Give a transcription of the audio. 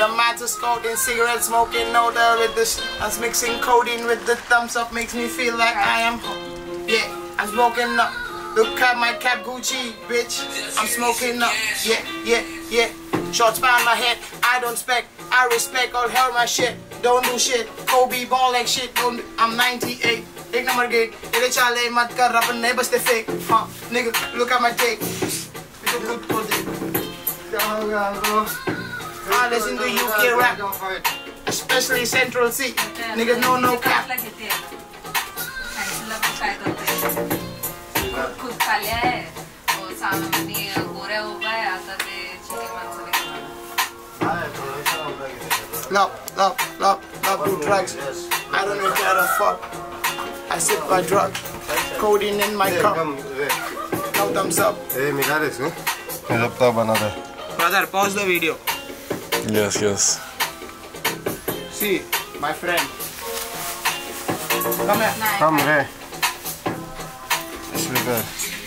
The mats is coating, cigarette smoking, no there with this. I was mixing codeine with the thumbs up, makes me feel like I am. Yeah, I'm smoking up. Look at my cap Gucci, bitch. I'm smoking up. Yeah. Shots behind my head, I don't spec. I respect all hell my shit. Don't do shit. Kobe ball like shit. I'm 98. Take number gate. Ele chale mat kar apne baste fake. Nigga, look at my take. I listen to UK rap, especially Central C. Nigga, no cap. Love, do drugs. I don't even care a fuck. I sip my drug. Codeine in my cup. No thumbs up. Hey, mira eso. Brother, pause the video. Yes. See, my friend. Come here. Come here. It's good.